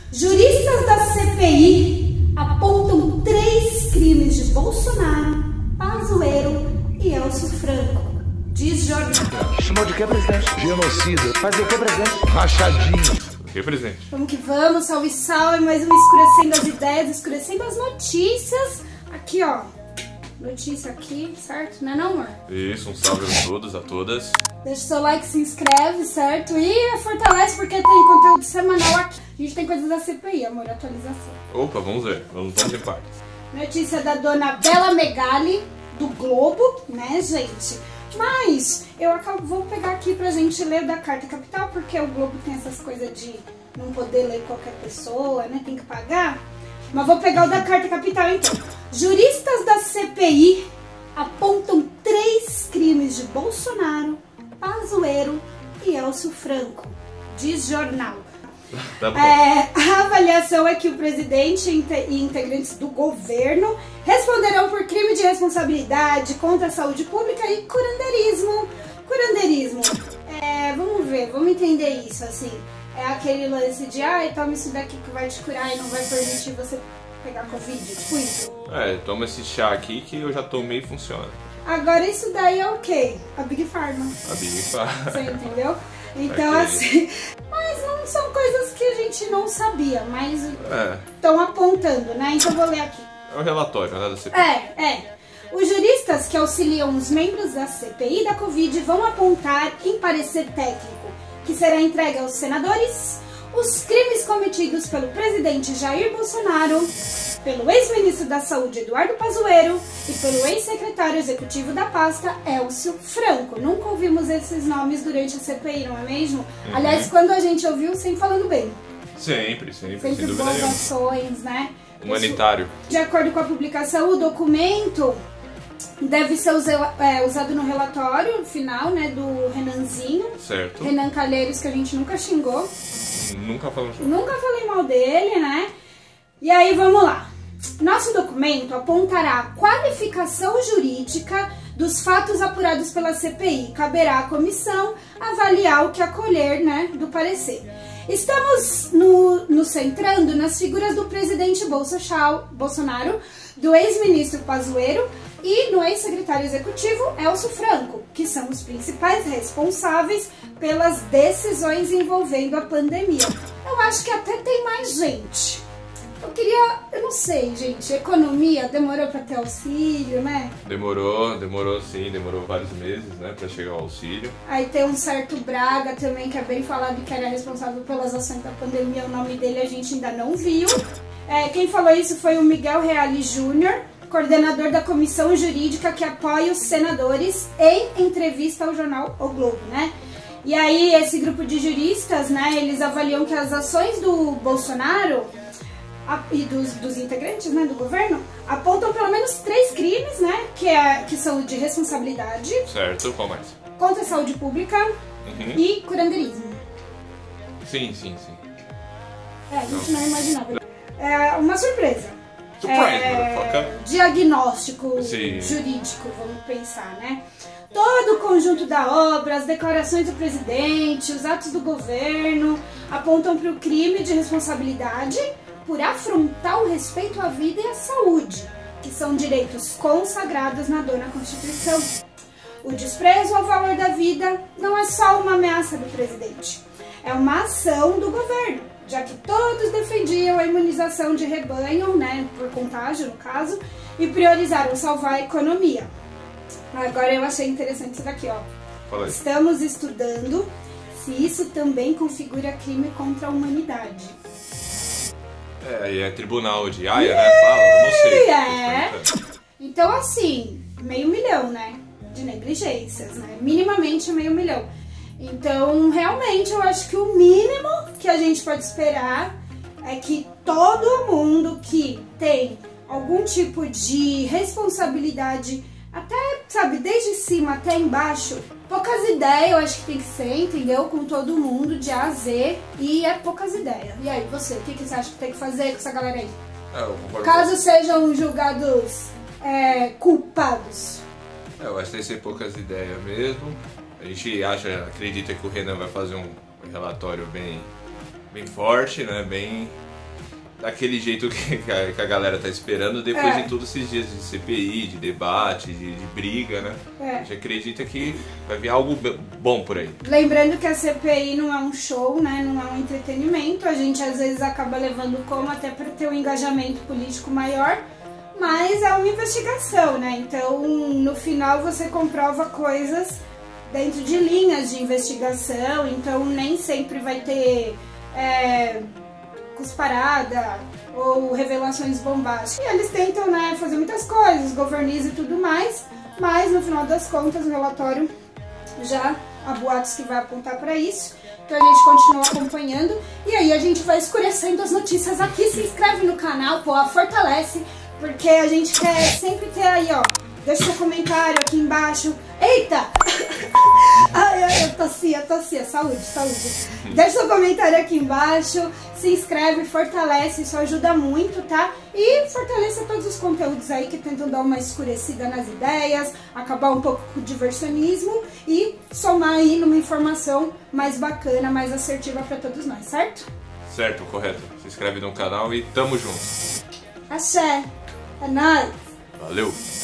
Juristas da CPI apontam 3 crimes de Bolsonaro, Pazuello e Elcio Franco. Diz jornal. Chamou de que, presidente? Genocida. Fazer o que, presidente? Rachadinho. O que, presidente? Vamos que vamos, salve, salve, mais um Escurecendo as Ideias, Escurecendo as Notícias. Aqui, ó, notícia aqui, certo? Não é não, amor? Isso, um salve a todos, a todas. Deixa o seu like, se inscreve, certo? E fortalece porque tem conteúdo semanal aqui. A gente tem coisas da CPI, amor, atualização. Opa, vamos ver, vamos em partes. Notícia da dona Bela Megali, do Globo, né, gente? Mas eu vou pegar aqui pra gente ler da Carta Capital, porque o Globo tem essas coisas de não poder ler qualquer pessoa, né? Tem que pagar. Mas vou pegar o da Carta Capital então. Juristas da CPI apontam 3 crimes de Bolsonaro, Pazuello e Elcio Franco. Diz jornal. Tá bom. A avaliação é que o presidente e integrantes do governo responderão por crime de responsabilidade contra a saúde pública e curandeirismo. Curandeirismo, vamos ver, vamos entender isso, assim. É aquele lance de, toma isso daqui que vai te curar e não vai permitir você pegar Covid, tipo isso. Toma esse chá aqui que eu já tomei e funciona. Agora isso daí é o quê? A Big Pharma. A Big Pharma. Você entendeu? Então, Okay. assim, mas não são coisas que a gente não sabia, mas estão apontando, né? Então eu vou ler aqui. É o relatório, nada da CPI. Os juristas que auxiliam os membros da CPI da Covid vão apontar em parecer técnico, que será entregue aos senadores, os crimes cometidos pelo presidente Jair Bolsonaro, pelo ex-ministro da Saúde Eduardo Pazuello e pelo ex-secretário executivo da pasta Elcio Franco. Nunca ouvimos esses nomes durante a CPI, não é mesmo? Aliás, quando a gente ouviu, sempre falando bem. Sempre, sem dúvida boas nenhuma. ações, né? Humanitário. De acordo com a publicação, o documento deve ser usado no relatório final, né, do Renanzinho. Certo. Renan Calheiros, que a gente nunca xingou. Nunca falamos. Nunca falei mal dele, né? E aí, vamos lá. Nosso documento apontará a qualificação jurídica dos fatos apurados pela CPI. Caberá à comissão avaliar o que acolher, né, do parecer. Estamos nos centrando nas figuras do presidente Bolsonaro, do ex-ministro Pazuello e no ex-secretário executivo Elcio Franco, que são os principais responsáveis pelas decisões envolvendo a pandemia. Eu acho que até tem mais gente. Eu não sei, gente, economia demorou pra ter auxílio, né? Demorou sim, demorou vários meses, né, pra chegar o auxílio. Aí tem um certo Braga também, que é bem falado que era responsável pelas ações da pandemia, o nome dele a gente ainda não viu. Quem falou isso foi o Miguel Reale Júnior, coordenador da comissão jurídica que apoia os senadores, em entrevista ao jornal O Globo, né? E aí esse grupo de juristas, né, eles avaliam que as ações do Bolsonaro e dos integrantes, né, do governo, apontam pelo menos 3 crimes, né, que são de responsabilidade. Certo, qual mais? Contra a saúde pública e curandeirismo. Sim. A gente não imaginava. Uma surpresa. Surprise, motherfucker. Diagnóstico Sim. jurídico, vamos pensar, né? Todo o conjunto da obra, as declarações do presidente, os atos do governo apontam para o crime de responsabilidade por afrontar o respeito à vida e à saúde, que são direitos consagrados na dona Constituição. O desprezo ao valor da vida não é só uma ameaça do presidente, é uma ação do governo, já que todos defendiam a imunização de rebanho, né, por contágio no caso, e priorizaram salvar a economia. Agora eu achei interessante isso daqui, ó. Fala aí. Estamos estudando se isso também configura crime contra a humanidade. Aí é tribunal de Haia, né? Fala, não sei. Então, assim, 500 mil, né? De negligências, né? Minimamente 500 mil. Então, realmente, eu acho que o mínimo que a gente pode esperar é que todo mundo que tem algum tipo de responsabilidade, até, sabe, desde cima até embaixo, poucas ideias eu acho que tem que ser, entendeu? Com todo mundo, de A a Z, e é poucas ideias. E aí, você, o que você acha que tem que fazer com essa galera aí? Eu concordo. Caso sejam julgados culpados. Eu acho que tem que ser poucas ideias mesmo. A gente acredita que o Renan vai fazer um relatório bem forte, né? Bem daquele jeito que a galera tá esperando depois de todos esses dias de CPI, de debate, de briga, né? A gente acredita que vai vir algo bom por aí. Lembrando que a CPI não é um show, né? Não é um entretenimento. A gente às vezes acaba levando como até para ter um engajamento político maior, mas é uma investigação, né? Então, no final você comprova coisas dentro de linhas de investigação, então nem sempre vai ter cusparada ou revelações bombásticas. E eles tentam, né, fazer muitas coisas, governiza e tudo mais, mas no final das contas o relatório já há boatos que vai apontar para isso. Então a gente continua acompanhando e aí a gente vai escurecendo as notícias aqui. Se inscreve no canal, pô, fortalece, porque a gente quer sempre ter aí, ó, deixa seu comentário aqui embaixo. Eita! Ai, eu tossia, saúde. Deixa seu comentário aqui embaixo, se inscreve, fortalece, isso ajuda muito, tá? E fortaleça todos os conteúdos aí que tentam dar uma escurecida nas ideias, acabar um pouco com o diversionismo e somar aí numa informação mais bacana, mais assertiva pra todos nós, certo? Certo, correto. Se inscreve no canal e tamo junto. Axé! É nóis! Valeu!